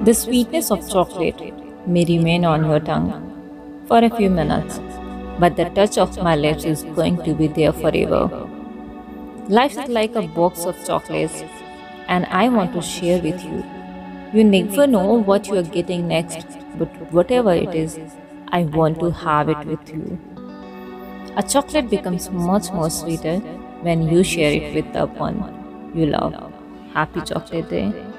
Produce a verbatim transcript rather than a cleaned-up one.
The sweetness of chocolate may remain on your tongue for a few minutes, but the touch of my lips is going to be there forever. Life is like a box of chocolates, and I want to share with you. You never know what you are getting next, but whatever it is, I want to have it with you. A chocolate becomes much more sweeter when you share it with the one you love. Happy Chocolate Day.